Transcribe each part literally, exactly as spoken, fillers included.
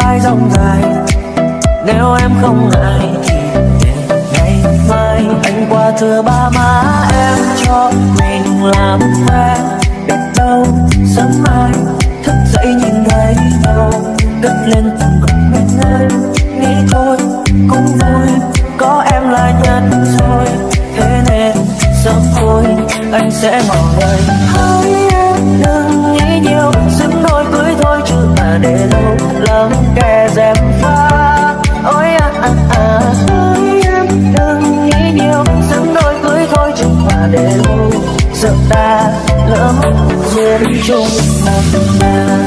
lai rộng dài. Nếu em không ngại thì để ngày mai anh qua thưa ba má em cho mình làm quen. Biết đâu sớm mai thức dậy nhìn thấy nhau, cất lên từng cơn mệt ngơi. Nghĩ thôi cũng vui, có em là nhất rồi. Thế nên sớm thôi anh sẽ ngỏ lời. Hỡi em đừng nghĩ nhiều, xứng đôi cưới thôi chứ mà để lâu lắm kẻ dèm pha. Ôi à à à, hỡi em đừng nghĩ nhiều, xứng đôi cưới thôi chứ mà để lâu. Sợ ta lỡ mất duyên chung một nhà.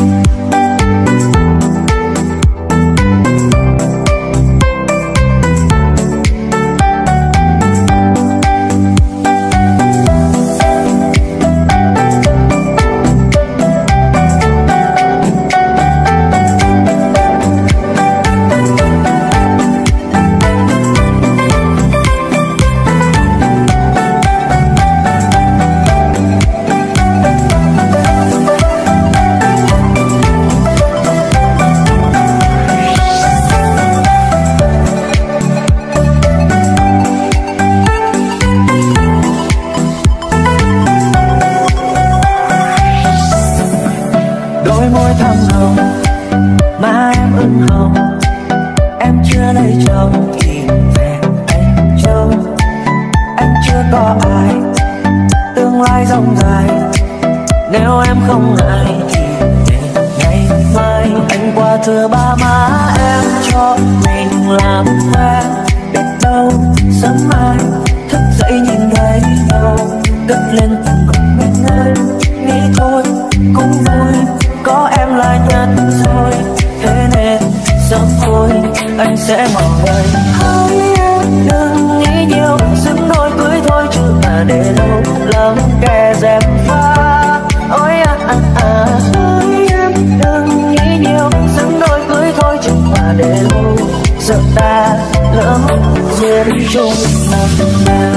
Thưa ba má em cho mình làm quen. Biết đâu sớm mai thức dậy nhìn thấy nhau, cất lên từng cơn mệt ngơi. Nghĩ thôi cũng vui, có em là nhất rồi. Thế nên sớm thôi anh sẽ ngỏ lời. Hỡi em đừng nghĩ nhiều, xứng đôi cưới thôi chứ mà để lâu lắm kẻ dèm pha. Ôi à à à, hỡi em đừng nghĩ nhiều, xứng đôi cưới thôi chứ mà để lâu. Sợ ta lỡ mất duyên chung một nhà.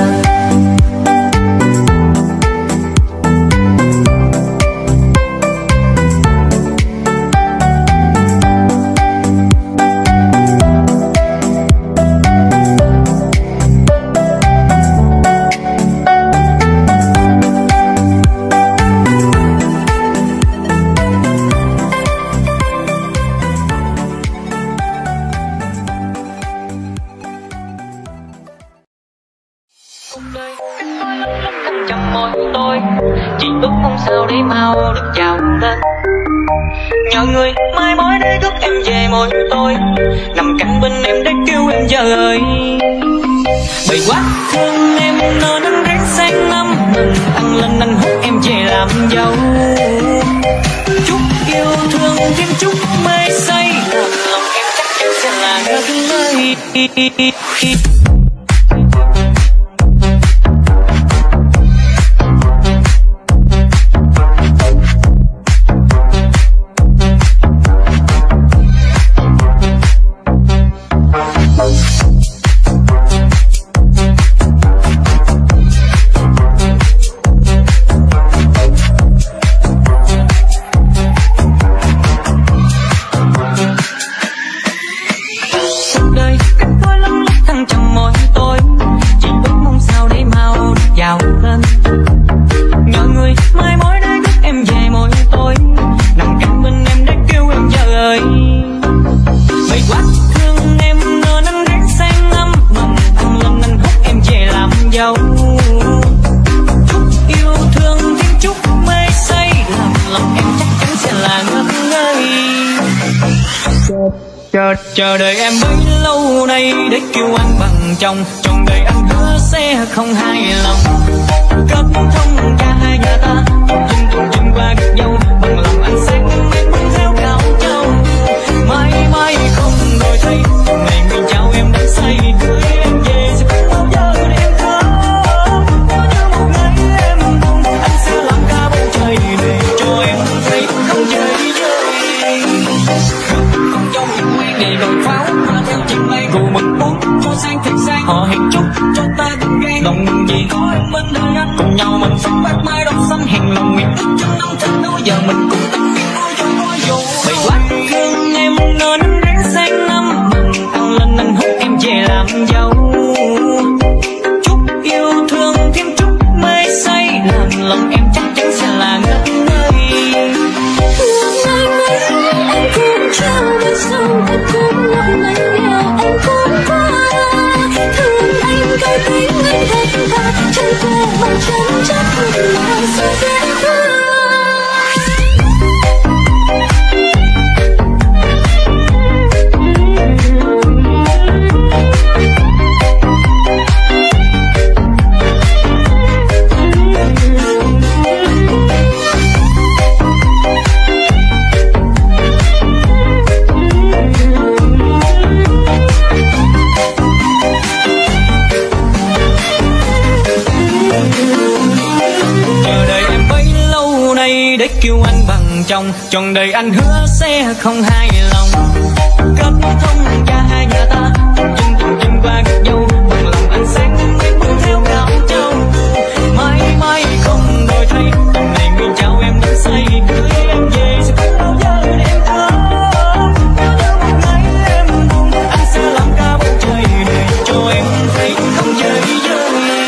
Sao để mau được chào lên. Nhờ người mai mối để rước em về môi tôi, nằm cạnh bên em để kêu em giờ ơi. Bởi quá thương em nên anh ráng sang năm mừng, ăn lên anh hút em về làm dâu. Chút yêu thương thêm chút mê say, làm lòng em chắc em sẽ là ngất ngây. Chờ, chờ đợi em bấy lâu nay để kêu anh bằng chồng. Trọn đời anh hứa sẽ không hài lòng. Kết thông cả hai nhà ta, chung cùng chung qua gật dâu. Bằng lòng anh sẽ cùng em bước theo cao châu. Mãi mãi không đổi thay, ngày mình chào em đến say. Cưới em về sẽ không bao giờ để em khóc. Có như một ngày em buồn, anh sẽ làm cả bầu trời để cho em thấy không chơi chơi. Con dâu những quen ngày đồn pháo, hoa theo chim bay rượu mừng uống cho sang thật sang. Họ hẹn chúc cho ta đừng ghen lòng gì có em bên đời anh. Cùng nhau mình sống bát mai đông xanh hẹn lòng nguyện ước cho năm tháng đó giờ mình cùng tâm biết ôi cho có dù. Bày quá thương em nên làm dâu. Chúc yêu thương thêm chút mê say, làm lòng em chắc chắn sẽ là ngất ngây. Ngày ngày anh cũng trao đời sông, anh cũng lòng anh nghèo, anh cũng qua. Thương anh cái tính anh thật thà, chân quê bằng chân chất mà sao dễ thương. Để kêu anh bằng chồng, trọn đời anh hứa sẽ không hài lòng. Kết thông cha hai nhà ta, chân từng chân qua gật dâu, bằng lòng anh sáng em bước theo gạo châu. Mãi mãi không đổi thay, lần này nguyện chào em đắm say, cưới em về sẽ không bao giờ để em thương. Nếu như một ngày em buồn, anh sẽ làm cả bầu trời để cho em thấy không chơi vơi.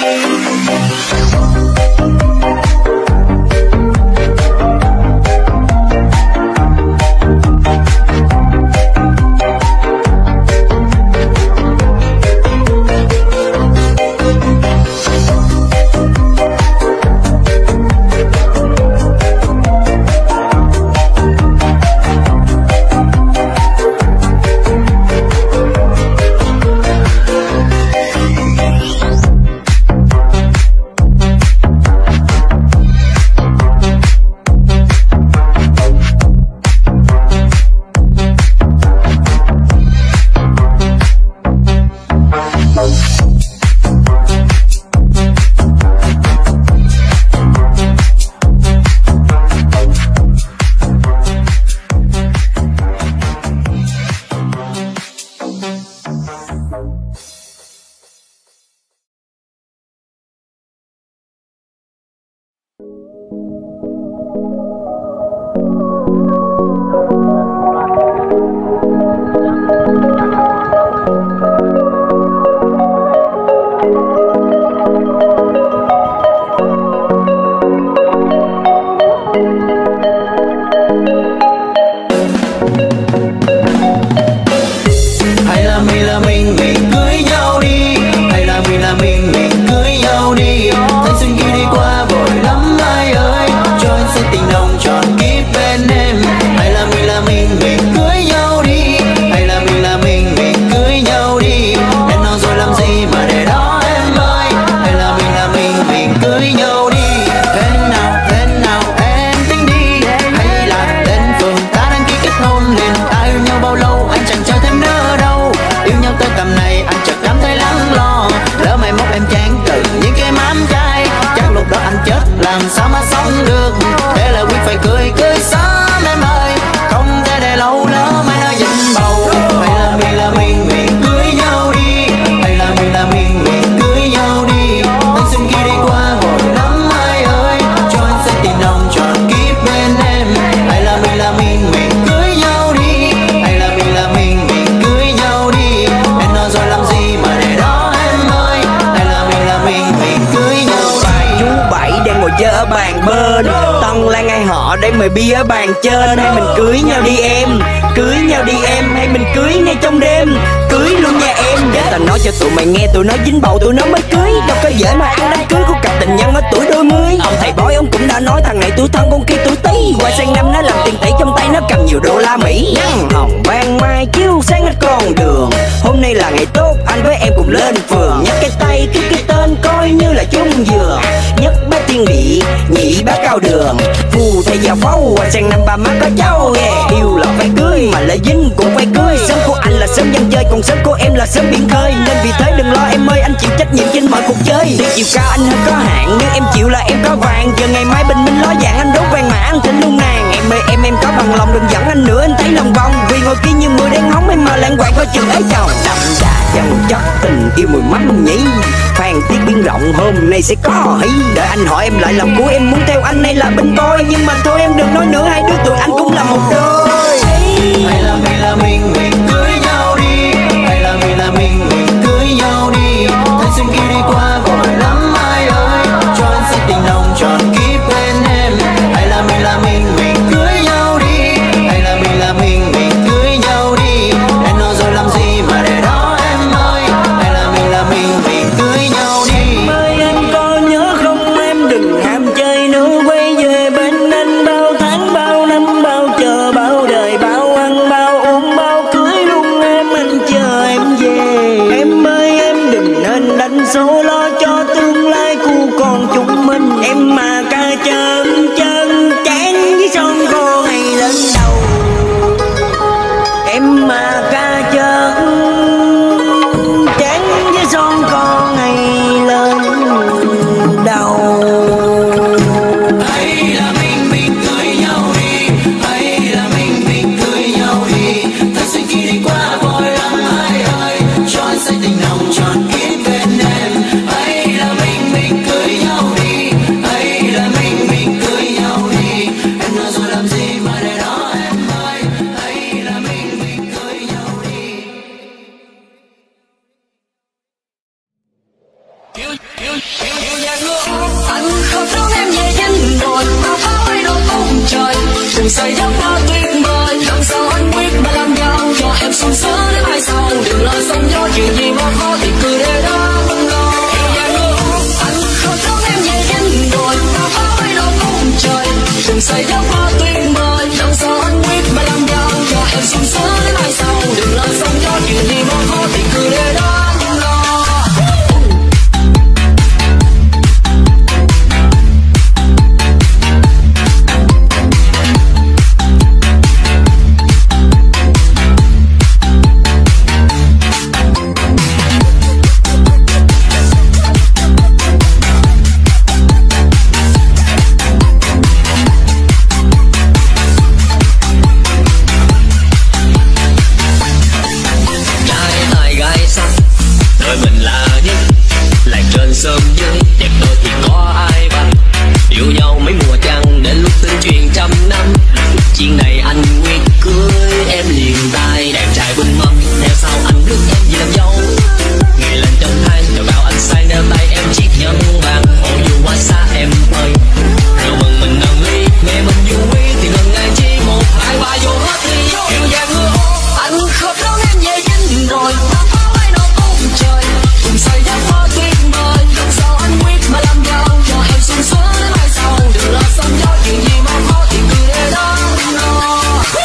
Mời bia bàn trên, hay mình cưới nhau đi em, cưới nhau đi em, hay mình cưới ngay trong đêm, cưới luôn nha em. Để tao nói cho tụi mày nghe, tụi nó dính bầu tụi nó mới cưới, đâu có dễ mà ăn đám cưới của cặp tình nhân ở tuổi đôi mươi. Ông thầy bói ông cũng đã nói thằng này tuổi thân con kia tuổi Tý, qua sang năm nó làm tiền tỷ trong tay nó cầm nhiều đô la Mỹ. Nắng hồng ban mai chiếu sáng hết con đường, hôm nay là ngày tốt anh với em cùng lên phường. Nhấc cái tay ký cái tên coi như là chung giường, nhất bá tiên địa nhị bá cao đường, phù thầy già phấu qua sang năm ba má có cháu. Yeah. Yêu là phải cưới mà lệ dính cũng phải cưới, sớm của anh là sớm dân chơi còn sớm của em là sớm biển khơi, nên vì thế đừng lo em ơi, anh chịu trách nhiệm trên mọi cuộc chơi. Tuy chiều cao anh hơi có hạn nhưng em chịu là em có vàng, giờ ngày mai bình minh ló dạng anh đốt vàng mà anh thỉnh luôn nàng. Em ơi em em có bằng lòng đừng dẫn anh nữa, anh thấy lòng vòng vì ngồi kia như mưa đen hóng em mà lãng quạng có chừng ấy chồng. Đậm đà chân chất tình yêu mùi mắm nhỉ, phan tiết biển rộng hôm nay sẽ có hí. Đợi anh hỏi em lại lòng của em muốn theo anh hay là bên boy, nhưng mà thôi em đừng nói nữa, hai đứa tụi anh cũng là một đôi. Hay là mình là mình mình cưới nhau đi, hay là mình là mình mình cưới số lo cho tương lai của con chúng mình. Em mà ca chân chân chán với son cô ngày lên đầu. Em mà ca chân chán với son con ngày lên đầu. Hay là mình mình cưới nhau đi, hay là mình mình cưới nhau đi. Thời xuân kia đi qua vội lắm ai ơi, cho anh say tình nồng tròn kín bên em. Hay là mình mình cưới nhau đi, hay là mình mình cưới nhau đi. Em nói rồi làm gì mà để đó em ơi. Hay là mình mình cưới nhau đi. Yêu yêu yêu yêu nhà ngựa, anh không đón em về dinh đồi, bao pháo bay đổ tung trời. Đừng say giấc mơ tuyệt vời, làm sao anh quyết mà làm nhau cho em sung sướng đến mai sau. Đừng lo sóng gió chuyện gì mà khó thì cứ để đó không lo. Yêu nhà ngựa, anh không đón em về dinh đồi, bao pháo bay đổ tung trời. Đừng say giấc mơ tuyệt vời, làm sao anh quyết mà làm nhau cho em sung sướng đến mai sau. Đừng lo sóng gió chuyện gì mà khó thì cứ để đó không lo. Sớm dưới đẹp đôi thì có ai bằng. Yêu nhau mấy mùa trăng đến lúc tin truyền trăm năm. Chuyện này anh quyết cưới em liền tay. Đẹp trai bưng mâm theo sau anh rước em về làm dâu. Ngày lên trong than đào gạo anh sang đeo tay em chiếc nhẫn vàng. Ôi dù quá xa em ơi, rồi mừng mình nâng ly nghe mình vui thì gần ngày chỉ một hai ba vô hết ly. Yêu nhà ngựa anh không đón em về dinh rồi, bao pháo bay nổ tung trời. Cùng say giấc mơ tuyệt vời, làm sao anh quyết mà làm nhau cho em sung sướng đến mai sau. Đừng lo sóng gió chuyện gì mà khó thì cứ để đó không lo.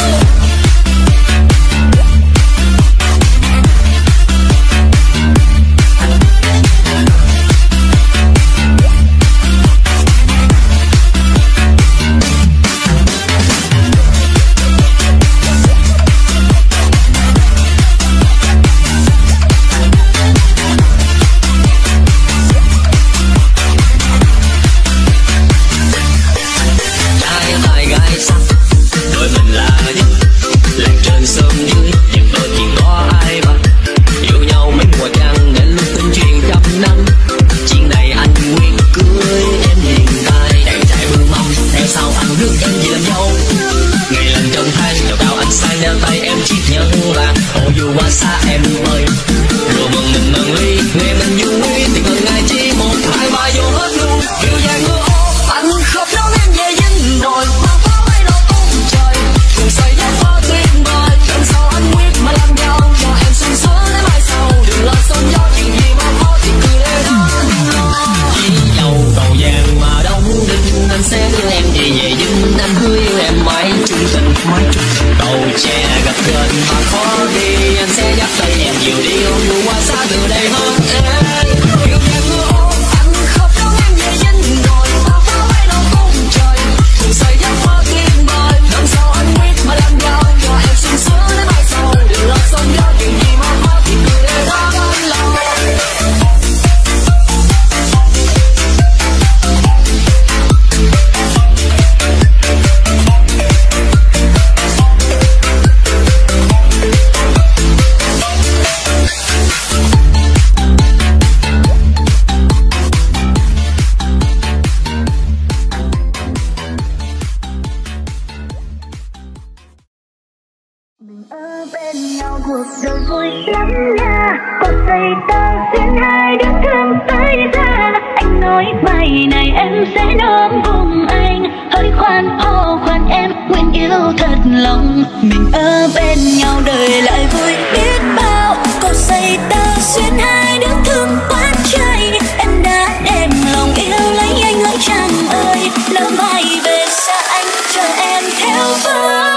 cuộc đời vui lắm nha. Có giây ta duyên hai đứa thương tới ra. Anh nói bài này em sẽ đón cùng anh. Hỡi khoan hô khoan em nguyện yêu thật lòng. Mình ở bên nhau đời lại vui biết bao. Có giây ta duyên hai đứa thương quá trời. Em đã đem lòng yêu lấy anh hỡi chàng ơi. Lỡ mai về xa anh chờ em theo với.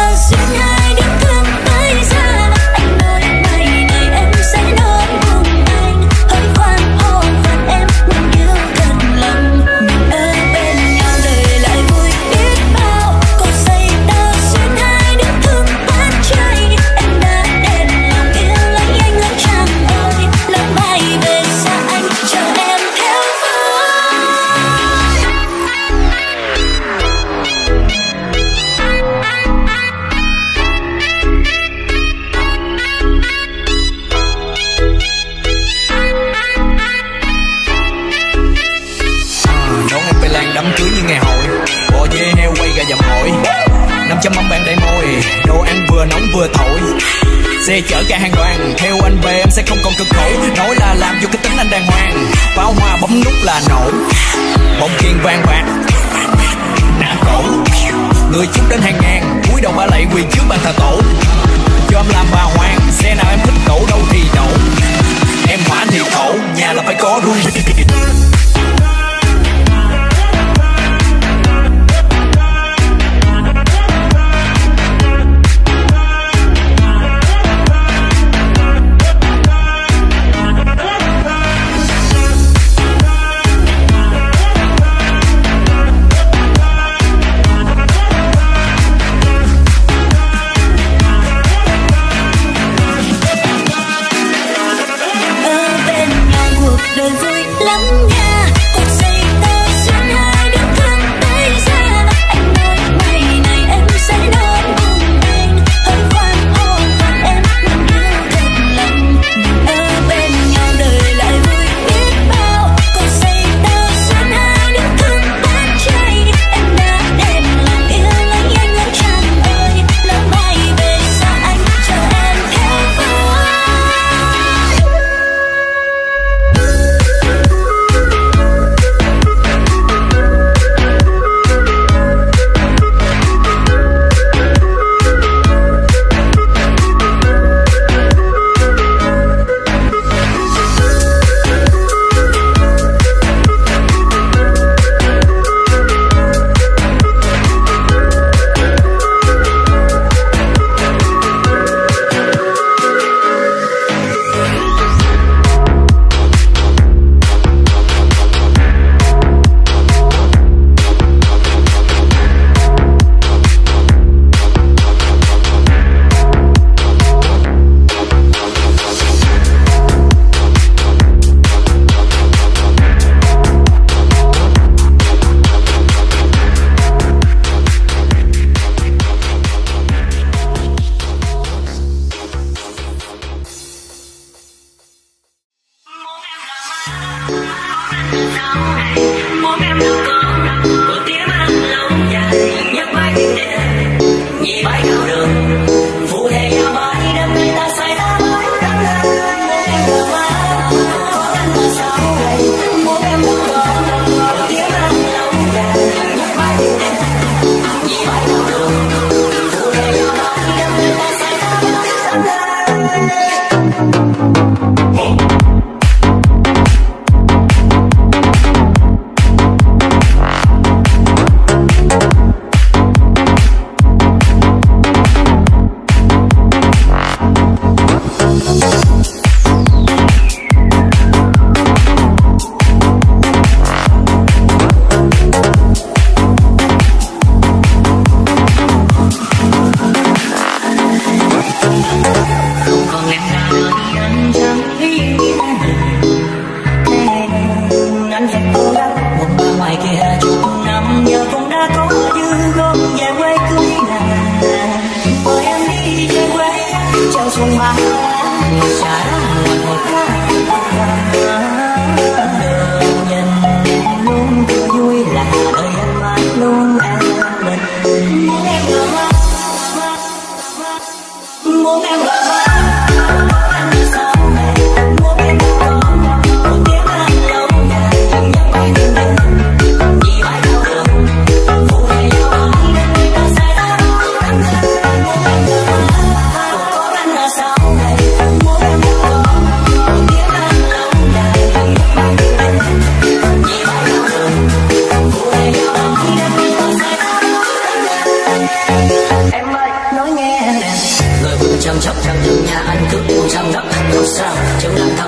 Xe chở cả hàng đoàn, theo anh về em sẽ không còn cực khổ. Nói là làm vô cái tính anh đàng hoàng, pháo hoa bấm nút là nổ, bông kiên vang bạc nã cổ. Người chút đến hàng ngàn, cúi đầu ba lạy quỳ trước bàn thờ tổ. Cho em làm bà hoàng, xe nào em thích đổ đâu thì đổ. Em hỏa thì khổ, nhà là phải có đuôi.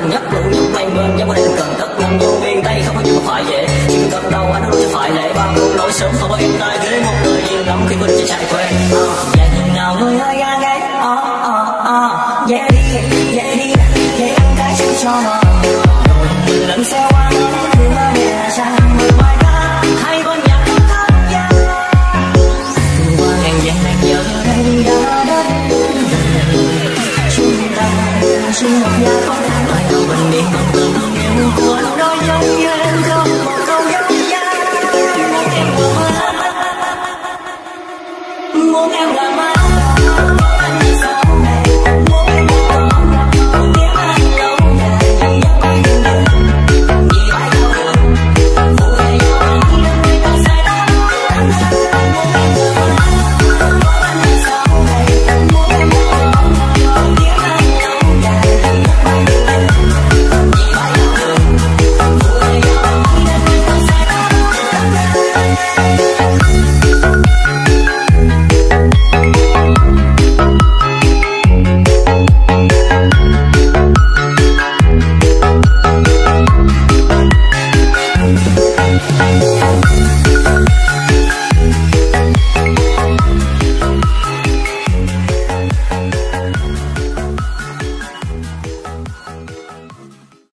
anh nhấp rượu nhấp tay bên dám qua đây cần tất nằm vô miền tây không có chuyện mà phải về chỉ cần gật đầu anh nói cho phải lệ bao cuộc nỗi sớm không có em tay ghế một đời yên lắm khi mình chỉ chạy quen dạ nhìn nào người ơi gan gáy oh oh oh yeah đi yeah đi yeah ăn cái cho nó